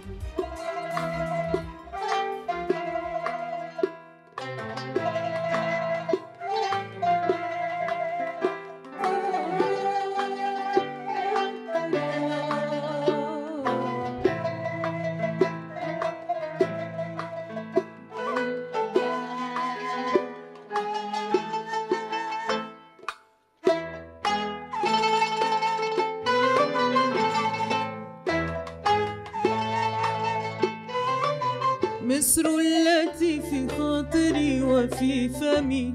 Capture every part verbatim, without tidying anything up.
مصر التي في خاطري وفي فمي،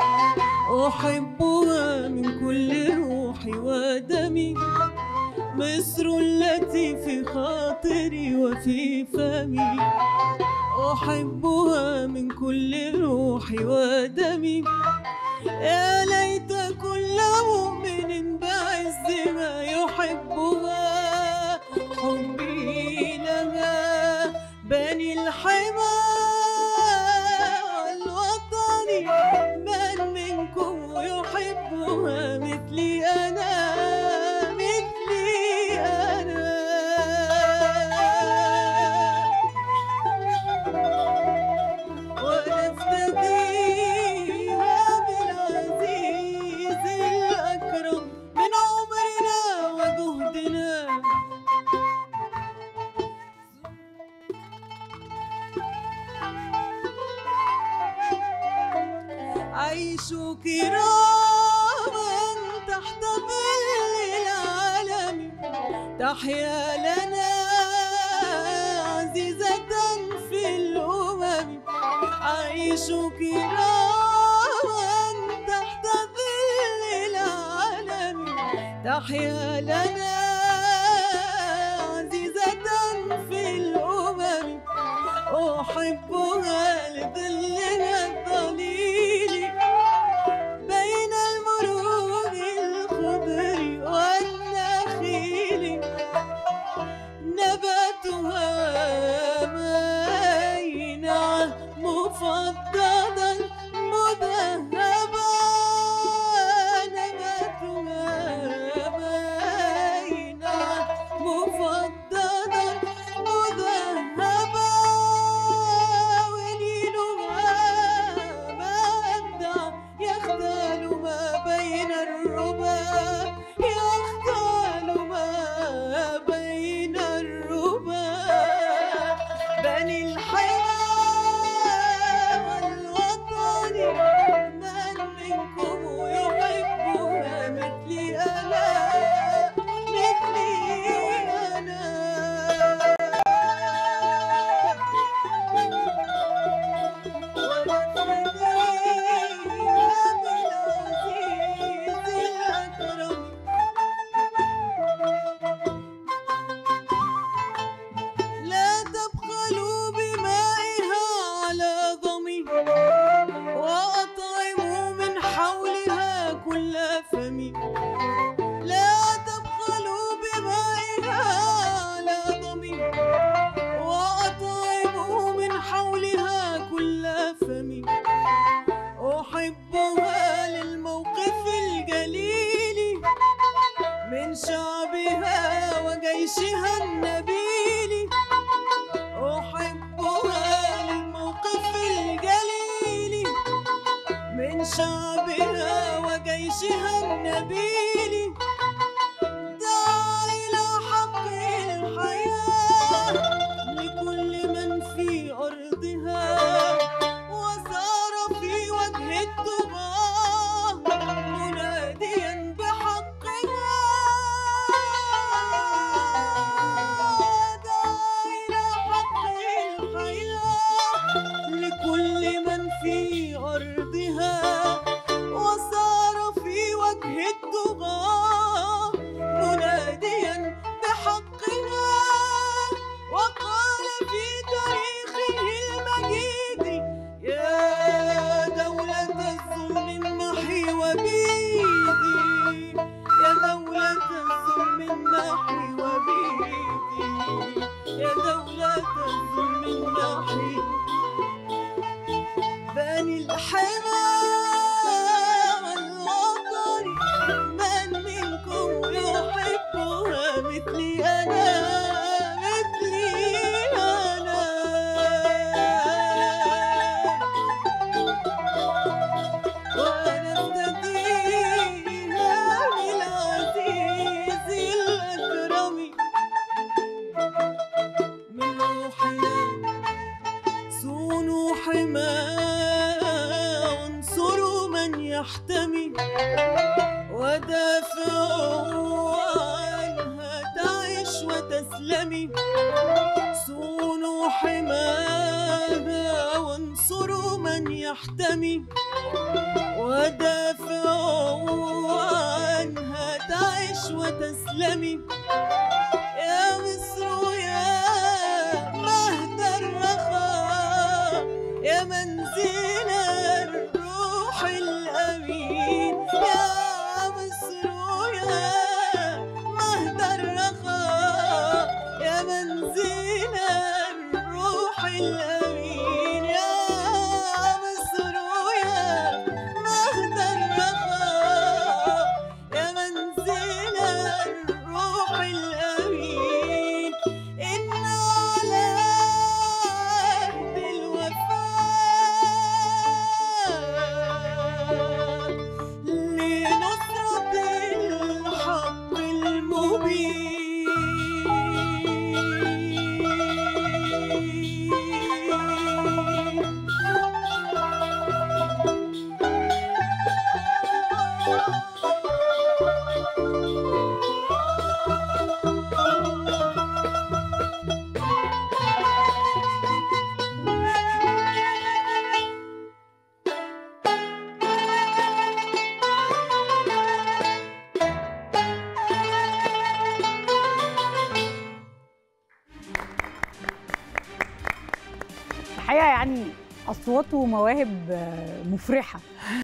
أحبها من كل روحي ودمي. مصر التي في خاطري وفي فمي، أحبها من كل روحي ودمي. يا ليت كل مؤمن بعز ما يحبها، حبي لها بني الحمى الوطني. من منكم يحبها مثلي أنا، مثلي أنا. ونفتديها بالعزيز الأكرم من عمرنا وجهدنا. عيشوا كراما تحت ظل العالم، تحيا لنا عزيزة في الأمم. عيشوا كراما تحت ظل العالم، تحيا لنا عزيزة في الأمم. أحبها لظلها الظليل بين المروج الخضر والنخيل. نباتها مينع مفضلا مذهبا، نباتها مينع مفضلا مذهبا. ونيلها ما أبدع يختال ما بين الربا، يختال ما بين الربا. بني الحمى والوطن، من منكم يحبها مثلي أنا، مثلي أنا. لا تبخلوا بمائها على ضمي، وأطعموا من حولها كل فمي. لا تبخلوا بمائها على ضمي، وأطعموا من حولها كل فمي. أحبها للموقف الجليل من شعبها وجيشها النبيل. أحبها للموقف الجليل من شعبها وجيشها النبيل. دعا إلى حق الحياة لكل من في أرضها، وسار في وجه الطغاة مناديا بحقها. دعا إلى حق الحياة لكل من في أرضها، وسار في وجه الطغاة مناديا بحقها. وقال في تاريخه المجيد: يا دولة الظلم امحي وبيدي، يا دولة الظلم امحي وبيدي، يا دولة الظلم امحي. بني الحمى والوطن، من منكم يحبها مثلي أنا، مثلي يحتمي، ودافع عنها تعش وتسلمي. صونوا حماها وانصروا من يحتمي، ودافعوا عنها تعش وتسلمي. يا مصر يا مهد الرخاء، يا منزل الروح الأمين. يا مصر يا مهد الرخاء، يا منزل الروح الأمين. يا مصر يا مهد الرخاء، يا منزل الروح الأمين. إن على عهد الوفاء لنصرة الحق المبين. الحقيقة يعني أصوات ومواهب مفرحة.